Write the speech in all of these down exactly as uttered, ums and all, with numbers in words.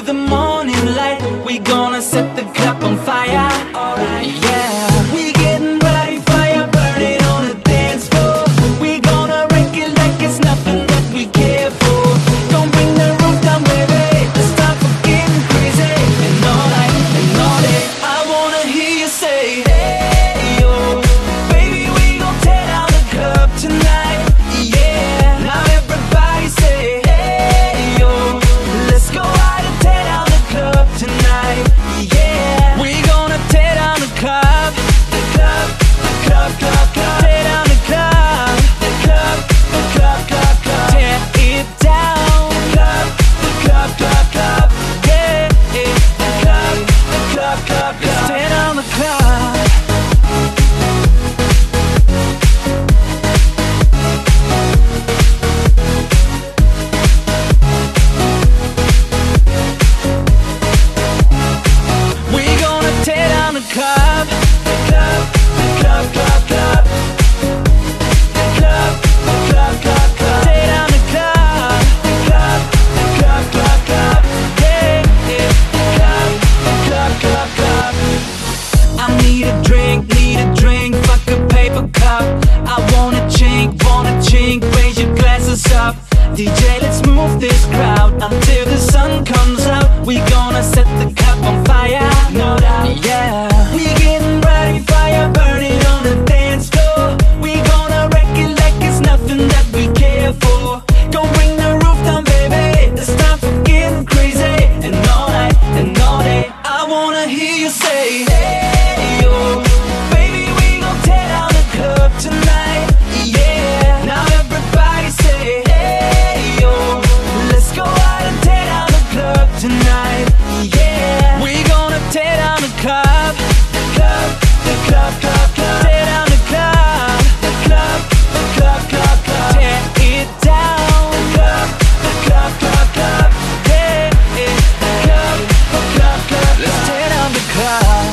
the morning light. We gonna set the club on fire. Alright, yeah. We getting ready, fire burning on the dance floor. We gonna wreck it like it's nothing that we care for. Don't bring the roof down, baby. Let's start for getting crazy. And all night, and all day, I wanna hear you say, hey yo, baby, we gon' tear down the club tonight. Yeah, now everybody say, hey yo, let's go out and tear down the club tonight. Yeah, we gonna tear down the club, the club, the club, club, club. Tear down the club, the club, the club, club, club. Tear it down, the club, the club, club, club. Yeah, the club, the club, club, club. Let's tear down the club. We gonna tear down the club, the club, the club, club, club. The club, the club, club, club. Tear down the club, the club, the club, club, club. Yeah, yeah, the club, the club, club, club. I need a drink, need a drink, fuck a paper cup. I wanna chink, wanna chink, raise your glasses up. D J, let's move this crowd until the sun comes out. We gonna set the cup on fire, no doubt. Yeah, we getting ready, fire burning on the dance floor. We gonna wreck it like it's nothing that we care for. Don't bring the roof down, baby. It's time for getting crazy. And all night, and all day, I wanna hear you say, hey yo, baby, we gon' tear down the club tonight. Yeah, now everybody say, hey yo, let's go out and tear down the club tonight. Yeah, we gonna tear down the club, the club, the club, club, club. Tear down the club, the club, the club, club, club. Tear it down, the club, the club, club, club. Yeah, yeah, the club, the club, club. Let's tear down the club.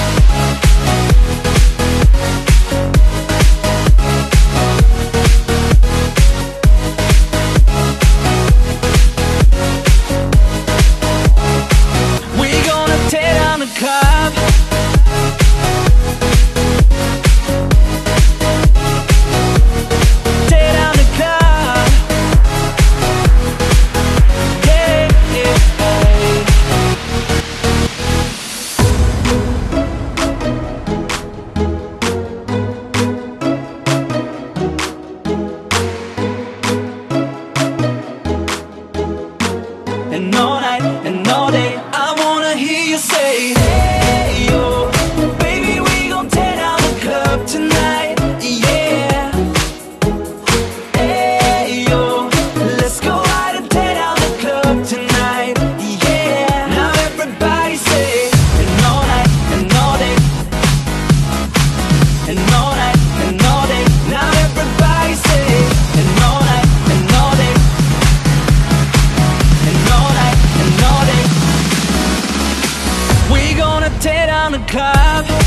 We gonna tear down the club. Tear down the club. Yeah, yeah, yeah. And all night, and all day, I wanna hear you say, hey yo, baby, we gon' tear down the club tonight. Yeah, hey yo, let's go out and tear down the club tonight. Yeah, now everybody say, and all night, and all day, and all night, and all day. Now everybody say, and all night, and all day, and all night, and all day. We gonna tear down the club.